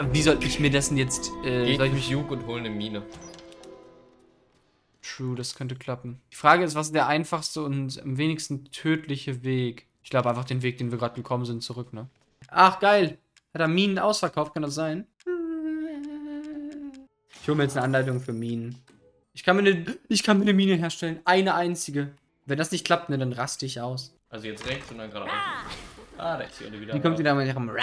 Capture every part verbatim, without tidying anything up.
wie soll ich mir das denn jetzt... Äh, Geh soll ich durch mich... Juke und hol eine Mine. True, das könnte klappen. Die Frage ist, was ist der einfachste und am wenigsten tödliche Weg? Ich glaube einfach den Weg, den wir gerade gekommen sind, zurück, ne? Ach, geil. Hat er Minen ausverkauft, kann das sein? Ich hole mir jetzt eine Anleitung für Minen. Ich kann mir eine, ich kann mir eine Mine herstellen. Eine einzige. Wenn das nicht klappt, ne, dann raste ich aus. Also jetzt rechts und dann geradeaus. Ah, da ist die Olle wieder. Wie kommt die da mal rum?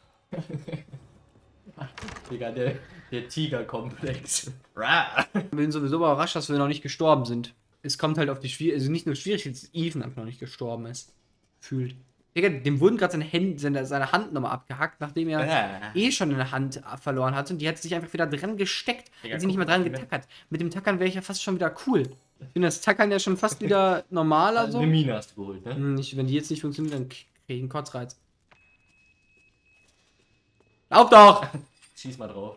Digga, der, der Tigerkomplex. Ich bin sowieso überrascht, dass wir noch nicht gestorben sind. Es kommt halt auf die Schwierigkeit, also nicht nur schwierig, dass Ethan einfach noch nicht gestorben ist. Fühlt. Digga, dem wurden gerade seine, Hände, seine, seine Hand nochmal abgehackt, nachdem er Äh. eh schon eine Hand verloren hatte und die hat sich einfach wieder dran gesteckt. Digga, hat sie nicht mal guck dran mal, getackert. Mit dem Tackern wäre ich ja fast schon wieder cool. Ich finde das Tackern ja schon fast wieder normaler Also so. eine Mine hast du geholt, ne? Hm, nicht, wenn die jetzt nicht funktioniert, dann kriege ich einen Kotzreiz. Lauf doch! Schieß mal drauf.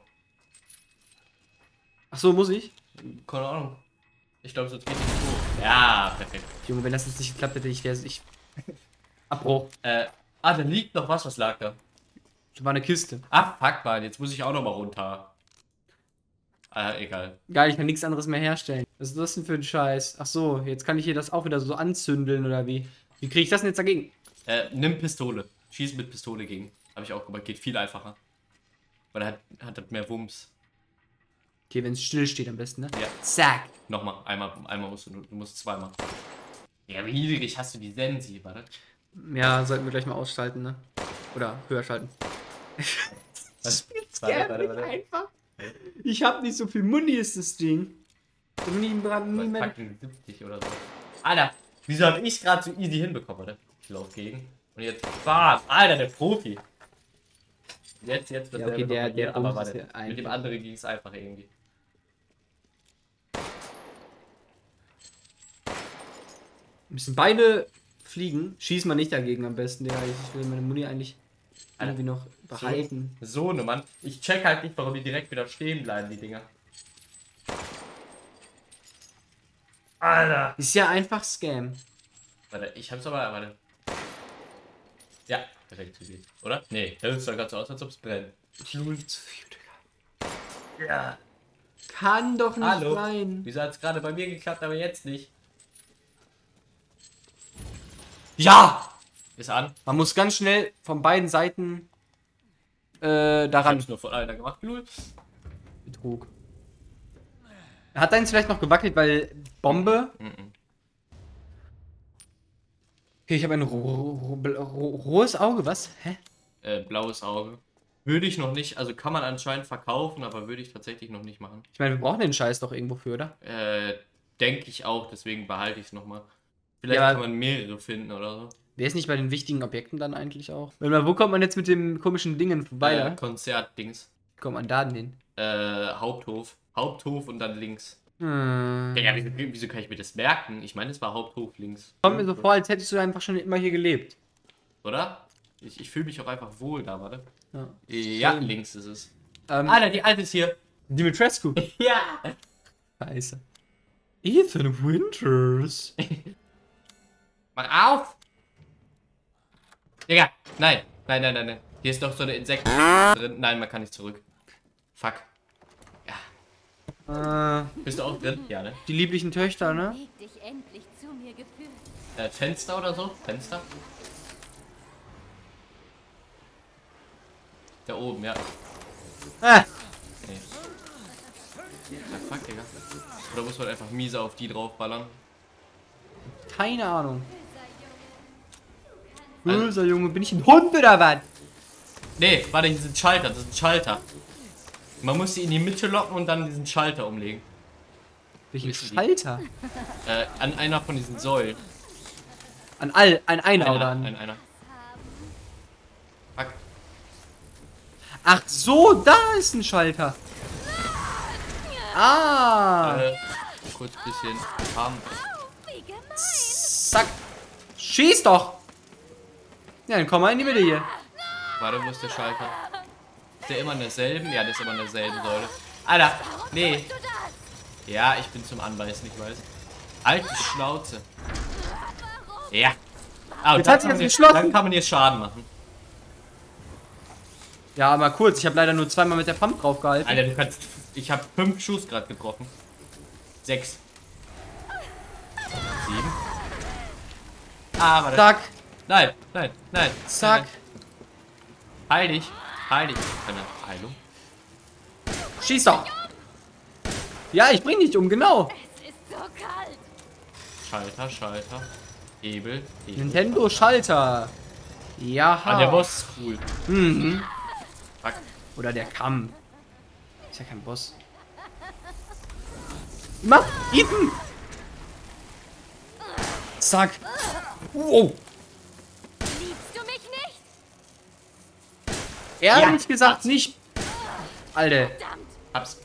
Ach so, muss ich? Keine Ahnung. Ich glaube, sonst geht nicht hoch. Ja, perfekt. Junge, wenn das jetzt nicht geklappt hätte, ich wäre ich. Abbruch. Äh, ah, da liegt noch was. Was lag da? Das war eine Kiste. Ach, fuck, man. Jetzt muss ich auch noch mal runter. Ah, egal. Geil, ich kann nichts anderes mehr herstellen. Was ist das denn für ein Scheiß? Ach so, jetzt kann ich hier das auch wieder so anzündeln oder wie? Wie kriege ich das denn jetzt dagegen? Äh, nimm Pistole. Schieß mit Pistole gegen. Habe ich auch gemacht. Geht viel einfacher. Weil er hat, hat das mehr Wumms. Okay, wenn es still steht am besten, ne? Ja. Zack. Nochmal. Einmal, einmal musst du, du musst zweimal. Ja, wie niedrig hast du die Sensi, warte. Ja, sollten wir gleich mal ausschalten, ne? Oder höher schalten. Was? Warte, warte, warte. Einfach. Ich hab nicht so viel Muni, ist das Ding. Nie, nie mehr. Fucking siebzig oder so. Alter, wieso hab ich gerade so easy hinbekommen, oder? Ich lauf gegen. Und jetzt, bam! Alter, der Profi! Jetzt, jetzt wird Ja, okay, der- noch der hier, aber Bums ist warte, ja mit einfach. dem anderen ging es einfach irgendwie. Müssen beide fliegen. Schieß mal nicht dagegen am besten, Digga. Ich will meine Muni eigentlich irgendwie noch behalten. So, so ne Mann. Ich check halt nicht, warum die direkt wieder stehen bleiben, die Dinger. Alter! Ist ja einfach Scam. Warte, ich hab's aber, warte. Ja, perfekt, zu viel. Oder? Nee, das sah gerade so aus, als ob es brennt. Null zu viel, Digga. Ja. Kann doch nicht Hallo? sein. Wieso hat's gerade bei mir geklappt, aber jetzt nicht? Ja! Ist an. Man muss ganz schnell von beiden Seiten äh, Ich daran. hab's nur von einer gemacht, null. Betrug. Hat deins vielleicht noch gewackelt, weil Bombe? Mhm. Okay, ich habe ein ro ro ro ro rohes Auge, was? Hä? Äh, blaues Auge. Würde ich noch nicht, also kann man anscheinend verkaufen, aber würde ich tatsächlich noch nicht machen. Ich meine, wir brauchen den Scheiß doch irgendwo für, oder? Äh, denke ich auch, deswegen behalte ich es nochmal. Vielleicht Ja. kann man mehrere finden oder so. Wer ist nicht bei den wichtigen Objekten dann eigentlich auch? Warte mal, wo kommt man jetzt mit dem komischen Dingen vorbei? Äh, da? Konzertdings. Wie kommt man da denn hin? Äh, Haupthof. Haupthof und dann links. Hm. Ja, wieso, wieso kann ich mir das merken? Ich meine, es war Haupthof links. Kommt mir so vor, als hättest du einfach schon immer hier gelebt. Oder? Ich, ich fühle mich auch einfach wohl da, warte. Ja. Ja, Schön. links ist es. Ähm, Alter, die alte ist hier. Dimitrescu. Ja. Scheiße. Ethan Winters. Mach auf! Digga, nein. Nein, nein, nein, nein. Hier ist doch so eine Insekten drin. Nein, man kann nicht zurück. Fuck. äh, Bist du auch drin? Ja, ne? die lieblichen Töchter, ne? Weg dich endlich zu mir gefühlt. Äh, Fenster oder so? Fenster? Da oben, ja. Ah, Nee. Ja, fuck, Digga. Oder muss man einfach miese auf die draufballern? keine Ahnung. Also- Böser Junge, bin ich ein Hund oder was? Nee, warte, hier sind Schalter. Das sind Schalter. Man muss sie in die Mitte locken und dann diesen Schalter umlegen. Welchen Wissen die? Schalter? Äh, an einer von diesen Säulen. An all, an einer oder Einer, an. an einer. Fuck. Ach so, da ist ein Schalter. Ah. Äh, kurz ein bisschen haben. Wie gemein. Zack. Schieß doch. Ja, dann komm mal in die Mitte hier. Warte, wo ist der Schalter? Ist der immer in derselben? Ja, der ist immer in derselben Säule. Alter, nee. Ja, ich bin zum Anbeißen, ich weiß. Halt die Schnauze. Ja. Ah, und Jetzt dann hat sie kann man das jetzt- geschlossen. Dann kann man jetzt Schaden machen. Ja, aber kurz, ich habe leider nur zweimal mit der Pump drauf gehalten. Alter, du kannst. Ich habe fünf Schuss gerade getroffen. Sechs. Sieben. Ah, warte. Zack, Nein, nein, nein. zack. Nein, nein. Heil dich. Heil dich. Keine Heilung. Schieß doch. Ja, ich bring dich um, genau. Es ist so kalt. Schalter, Schalter. Hebel, Hebel. Nintendo Schalter. Ja. Ah, der Boss ist cool. Mhm. Fuck. Oder der Kamm. Ist ja kein Boss. Mach! Ethan! Zack. Wow. Liebst du mich nicht? Ehrlich Ja. gesagt nicht. Alter. Verdammt. Hab's.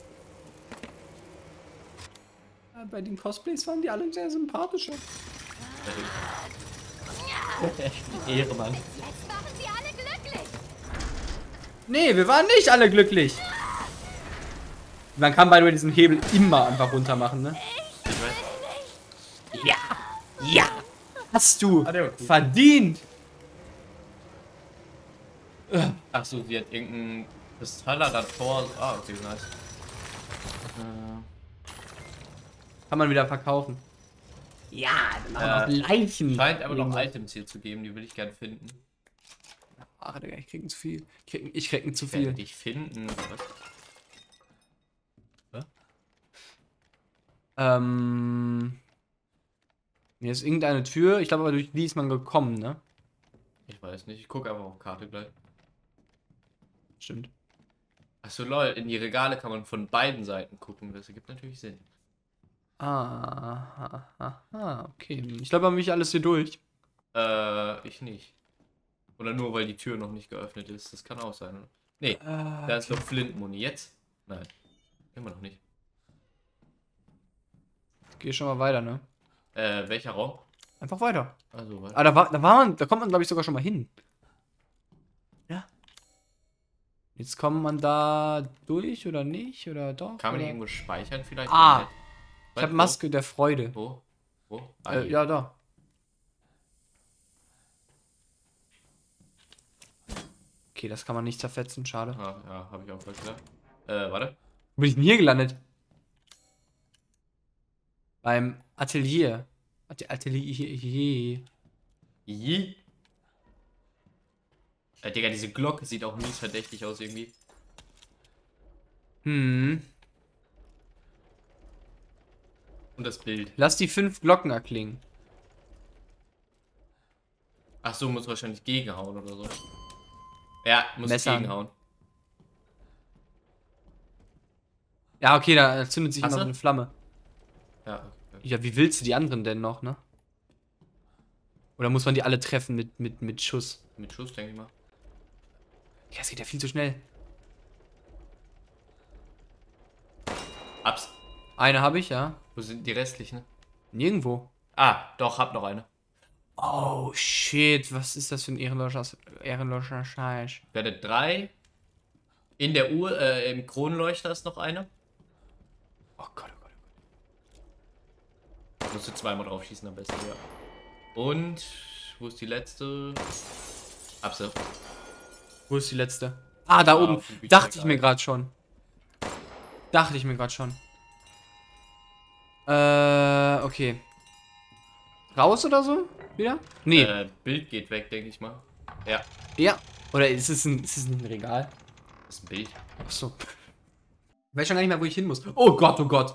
Bei den Cosplays waren die alle sehr sympathischer. Ehre, Mann. Jetzt waren sie alle glücklich. Nee, wir waren nicht alle glücklich. Man kann bei diesen Hebel immer einfach runter machen, ne? Ich weiß. Ja. Ja. Hast du Ah, der war cool. verdient. Achso, sie hat irgendein Kristalladator. Ah, okay, nice. Äh, Kann man wieder verkaufen. Ja, dann haben wir Äh, noch Leichen. scheint aber noch Irgendwas. Items hier zu geben, die will ich gern finden. Ach, Digga, ich krieg zu viel. Ich krieg, ich krieg zu Ich werde viel. dich finden. Was? Ähm. Hier ist irgendeine Tür. Ich glaube aber, durch die ist man gekommen, ne? Ich weiß nicht, ich gucke einfach auf Karte gleich. Stimmt. Achso, lol, in die Regale kann man von beiden Seiten gucken. Das ergibt natürlich Sinn. Ah, ah, ah, okay. Ich glaube, habe ich alles hier durch. Äh, ich nicht. Oder nur, weil die Tür noch nicht geöffnet ist. Das kann auch sein, oder? Nee, Äh, da ist noch Flintmuni. Jetzt? Nein. Immer noch nicht. Geh schon mal weiter, ne? Äh, welcher Raum? Einfach weiter. Also, warte. Ah, da war, da war man, da kommt man, glaube ich, sogar schon mal hin. Ja. Jetzt kommt man da durch oder nicht? Oder doch? Kann man die oder? irgendwo speichern vielleicht? Ah. Oder Ich habe wo? Maske der Freude. Wo? Wo? Ah, Äh, hier. ja, da. Okay, das kann man nicht zerfetzen, schade. Ah, ja, habe ich auch was gedacht. Äh, warte. Wo bin ich denn hier gelandet? Beim Atelier. At Atelier. Yi. Äh, Digga, diese Glocke sieht auch mies verdächtig aus irgendwie. Hm. Und das Bild. Lass die fünf Glocken erklingen. Ach so, muss wahrscheinlich gegenhauen oder so. Ja, muss Messern. gegenhauen. Ja, okay, da zündet sich Hast immer so du? eine Flamme. Ja, okay. Ja, wie willst du die anderen denn noch, ne? Oder muss man die alle treffen mit, mit, mit Schuss? Mit Schuss, denke ich mal. Ja, es geht ja viel zu schnell. Abs. Eine habe ich, ja. Wo sind die restlichen? Nirgendwo. Ah, doch, hab noch eine. Oh, shit. Was ist das für ein ehrenloser, ehrenloser Scheiß? Ich werde drei. In der Uhr, äh, im Kronleuchter ist noch eine. Oh Gott, oh Gott, oh Gott. Musst du zweimal drauf schießen am besten, ja. Und, wo ist die letzte? Abse. Wo ist die letzte? Ah, da Ah, oben. auf dem Bücherregal. Dachte ich mir gerade schon. Dachte ich mir gerade schon. Äh, okay. Raus oder so? Wieder? Nee. Äh, Bild geht weg, denke ich mal. Ja, Ja. Oder ist es ein, ist es ein Regal? das ist ein Bild. Achso. Ich weiß schon gar nicht mehr, wo ich hin muss. Oh Gott, oh Gott.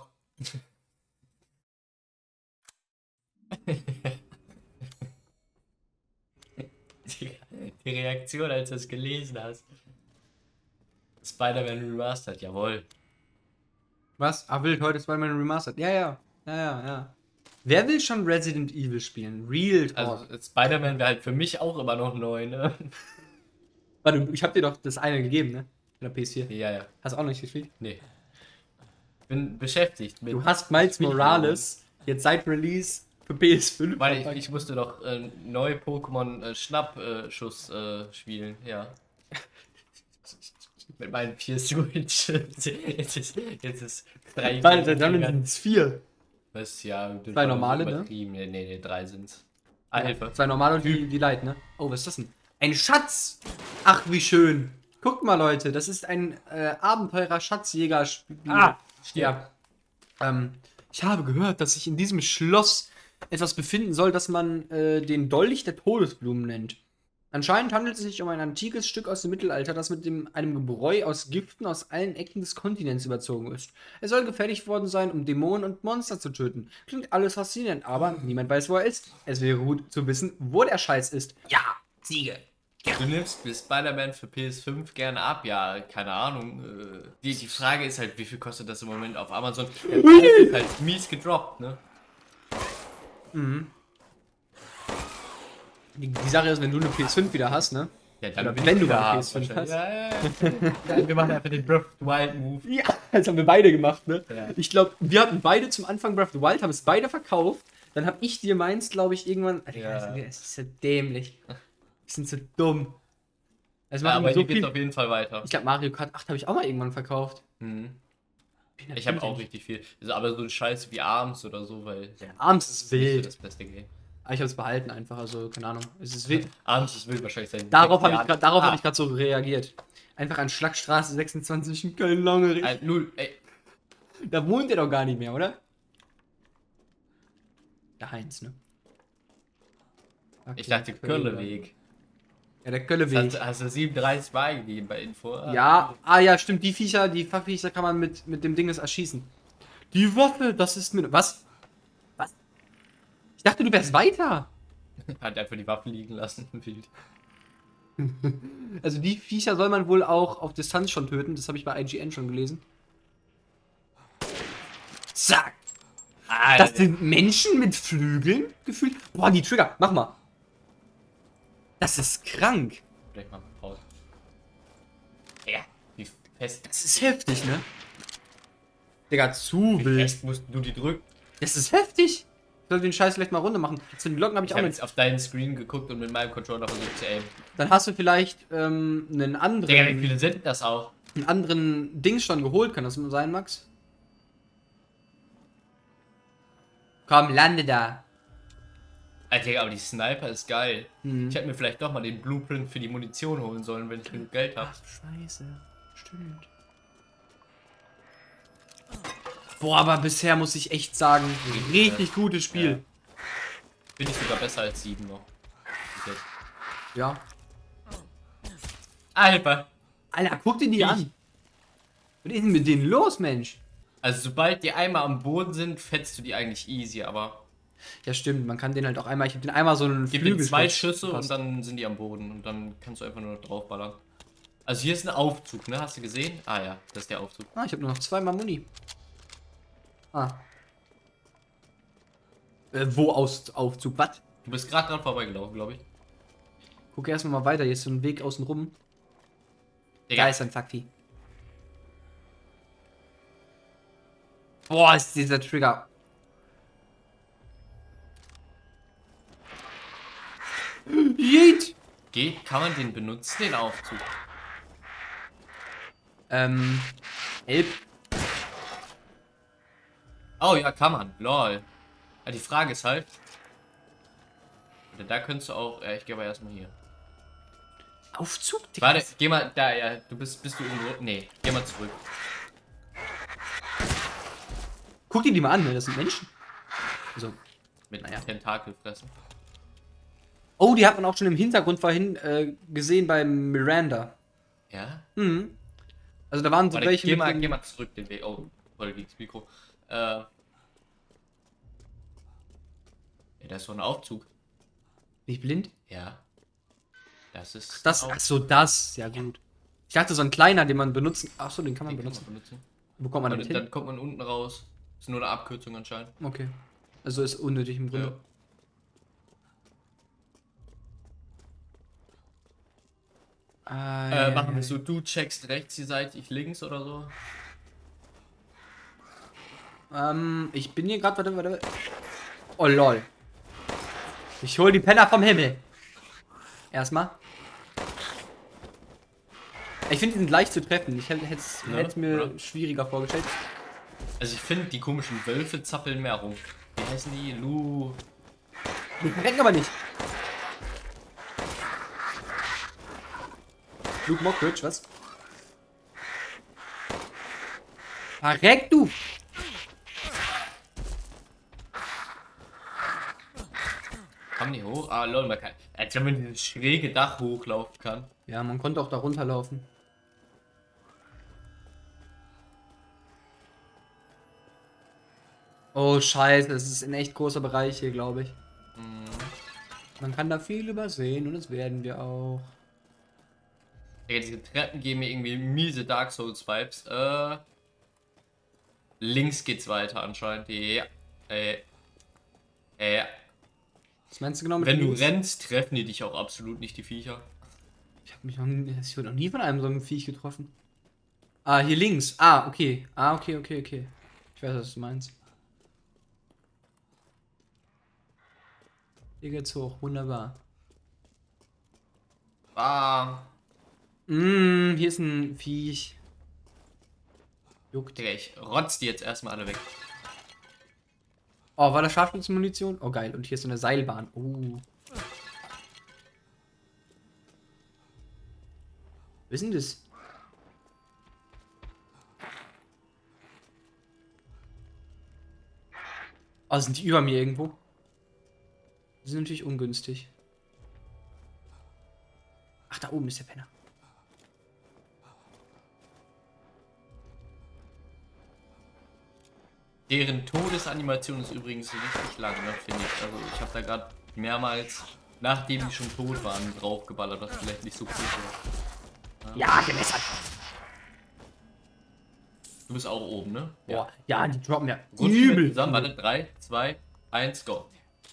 Die, die Reaktion, als du es gelesen hast. Spider-Man Remastered, jawohl. Was? Ah, wild, heute ist Spider-Man Remastered. Ja, ja. Ja, ja, ja. Wer will schon Resident Evil spielen? Real Talk. Also, Spider-Man wäre halt für mich auch immer noch neu, ne? Warte, ich hab dir doch das eine gegeben, ne? Für der P S vier. Ja, ja. Hast auch noch nicht gespielt? Nee. Bin beschäftigt mit. Du hast Miles Morales jetzt seit Release für P S fünf. Weil ich, ich musste doch äh, neue Pokémon äh, Schnappschuss äh, spielen, ja. Mit meinen vier Switch. Jetzt ist, jetzt ist drei. Warte, dann sind es vier. Was, ja, das Zwei war normale, ne? übertrieben. Nee, nee, nee, drei sind's. Ah, Hilfe. Zwei normale und die, die Light, ne? Oh, was ist das denn? Ein Schatz! Ach, wie schön. Guckt mal, Leute, das ist ein äh, Abenteurer-Schatzjäger-Spiel. Ah, ja. Ähm, ich habe gehört, dass sich in diesem Schloss etwas befinden soll, das man äh, den Dolch der Todesblumen nennt. Anscheinend handelt es sich um ein antikes Stück aus dem Mittelalter, das mit dem, einem Gebräu aus Giften aus allen Ecken des Kontinents überzogen ist. Es soll gefährlich worden sein, um Dämonen und Monster zu töten. Klingt alles faszinierend, aber niemand weiß, wo er ist. Es wäre gut zu wissen, wo der Scheiß ist. Ja, Siege. Du nimmst Spider-Man für P S fünf gerne ab, ja, keine Ahnung. Äh, die, die Frage ist halt, wie viel kostet das im Moment auf Amazon? Der Preis ist halt mies gedroppt, ne? Mhm. Die, die Sache ist, wenn du eine P S fünf wieder hast, ne? Ja, dann Oder bin wenn ich du wieder mal eine haben, P S fünf hast. wahrscheinlich. Ja, ja, ja. Ja, wir machen einfach den Breath of the Wild Move. Ja, das haben wir beide gemacht, ne? Ja. Ich glaube, wir hatten beide zum Anfang Breath of the Wild, haben es beide verkauft. Dann habe ich dir meins, glaube ich, irgendwann. Alter, Ja. Es ist so dämlich. Wir sind so dumm. Es Ja, machen aber so hier geht's viel. auf jeden Fall weiter. Ich glaube, Mario Kart acht habe ich auch mal irgendwann verkauft. Mhm. Bin Ich habe auch natürlich- richtig viel. Also, aber so ein Scheiß wie Arms oder so, weil ja, Abends ist das ist nicht so wild. das beste Game. Aber ich habe es behalten einfach, also keine Ahnung. Es ist wild. Arms ist wild wahrscheinlich sein. Darauf habe ich Jahren- gerade darauf ah, hab ich gerade so reagiert. Einfach an Schlagstraße sechsundzwanzig in Köln-Langerich. ein Null, ey. Da wohnt er doch gar nicht mehr, oder? Der Heinz, ne? Ich dachte Kölleweg. Ja, der Kölleweg. Hast, hast du siebenunddreißig Mal eingegeben bei Info? Ah. Ja, ah ja, stimmt, die Viecher, die Fuckviecher kann man mit, mit dem Dinges erschießen. Die Waffe, das ist mir. Was? Was? Ich dachte, du wärst weiter. Hat einfach die Waffen liegen lassen. Wild. Also die Viecher soll man wohl auch auf Distanz schon töten, das habe ich bei I G N schon gelesen. Zack! Alter. Das sind Menschen mit Flügeln gefühlt. Boah, die Trigger, mach mal. Das ist krank. Vielleicht mal raus. Ja, wie fest. Das ist heftig, ne? Digga, zu Wie wild. fest musst du die drücken? Das ist heftig. Ich soll den Scheiß vielleicht mal runter machen. Zu den Glocken habe ich Ich auch habe mit. jetzt auf deinen Screen geguckt und mit meinem Controller versucht zu aimen. Dann hast du vielleicht ähm, einen anderen. Digga, wie viele sind das auch? einen anderen Dings schon geholt. Kann das sein, Max? Komm, lande da. Alter, Digga, aber die Sniper ist geil. Mhm. Ich hätte mir vielleicht doch mal den Blueprint für die Munition holen sollen, wenn ich genug Geld habe. Ach, scheiße. Stimmt. Boah, aber bisher muss ich echt sagen, richtig gutes Spiel. Bin ich sogar besser als sieben noch. Bis jetzt. Ja. Alter! Alter, guck dir die Ich- an. Was ist denn mit denen los, Mensch? Also sobald die einmal am Boden sind, fetzt du die eigentlich easy, aber Ja, stimmt. Man kann den halt auch einmal. Ich hab den einmal so einen gib ihm zwei Flügelschutz Schüsse verpasst. und dann sind die am Boden und dann kannst du einfach nur noch draufballern. Also hier ist ein Aufzug, ne? Hast du gesehen? Ah ja, das ist der Aufzug. Ah, ich habe nur noch zweimal Muni. Ah. Äh, wo aus Aufzug? Was? Du bist gerade dran vorbeigelaufen, glaube ich. Guck erstmal mal weiter. Hier ist so ein Weg außen rum. Da Digga, ist ein Fuckvieh. Boah, ist dieser Trigger. Jeet! geht, kann man den benutzen, den Aufzug? Ähm. Elb. Oh ja, kann man. Lol. Ja, die Frage ist halt. Oder da könntest du auch. Äh, ich gehe aber erstmal hier. Aufzug? Digga. Warte, geh mal da, ja. Du bist, bist du irgendwo. Nee, geh mal zurück. Guck dir die mal an, ne? Das sind Menschen. Also. Mit Naja. Tentakelfressen. Oh, die hat man auch schon im Hintergrund vorhin äh, gesehen bei Miranda. Ja? Mhm. Also da waren so Warte, welche. geh mit mal, dem- geh mal zurück den Weg. Oh, voll gegen das Mikro. Äh. Ja, da ist so ein Aufzug. Bin ich blind? Ja. Das ist. Das, ein ach so, das. Ja, gut. Ich dachte, so ein kleiner, den man benutzen. Ach so, den kann man Den kann man benutzen. benutzen. Wo kommt man Und denn dann hin? kommt man unten raus. Ist nur eine Abkürzung anscheinend. Okay. Also ist unnötig im Grunde. Äh, machen wir so, du checkst rechts die Seite, ich links oder so. Ähm, ich bin hier gerade, warte, warte. Oh lol. Ich hol die Penner vom Himmel. Erstmal. Ich finde, die sind leicht zu treffen. Ich hätte es Ja, hätte mir oder? schwieriger vorgestellt. Also ich finde, die komischen Wölfe zappeln mehr rum. Wie heißen die? Lu... Die rennen aber nicht. Luke Mockridge, was? Verreck, du! Kommen die hoch? Ah, lol, man kann. Als wenn man dieses schräge Dach hochlaufen kann. Ja, man konnte auch da runterlaufen. Oh, scheiße, es ist ein echt großer Bereich hier, glaube ich. Mhm. Man kann da viel übersehen und das werden wir auch. Ey, diese Treppen geben mir irgendwie miese Dark Souls Vibes. Äh. Links geht's weiter anscheinend. Ja. Äh. Äh. Was meinst du genau mit Wenn du links? rennst, treffen die dich auch absolut nicht, die Viecher. Ich habe mich noch nie, ich wurde noch nie von einem so einem Viech getroffen. Ah, hier links. Ah, okay. Ah, okay, okay, okay. Ich weiß, was du meinst. Hier geht's hoch. Wunderbar. Ah. Mm, hier ist ein Viech. Juckt. Digga, ich rotz die jetzt erstmal alle weg. Oh, war da Scharfschützenmunition? Oh, geil. Und hier ist so eine Seilbahn. Oh. Was ist denn das? Oh, sind die über mir irgendwo? Die sind natürlich ungünstig. Ach, da oben ist der Penner. Deren Todesanimation ist übrigens richtig lang, ne, finde ich. Also ich habe da gerade mehrmals, nachdem die schon tot waren, draufgeballert, was vielleicht nicht so cool war. Ja, gemessert. Du bist auch oben, ne? Boah, ja, die droppen ja Rutschen wir übel. zusammen, warte, drei, zwei, eins, go.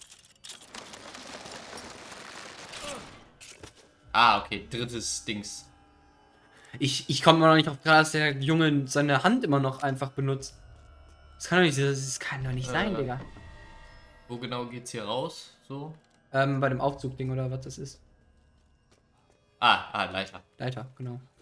Ah, okay, drittes Dings. Ich, ich komme immer noch nicht auf klar, dass der Junge seine Hand immer noch einfach benutzt. Das kann doch nicht, das kann doch nicht sein, Äh. Digga. Wo genau geht's hier raus? So? Ähm, bei dem Aufzugding oder was das ist. Ah, ah, Leiter. Leiter, genau.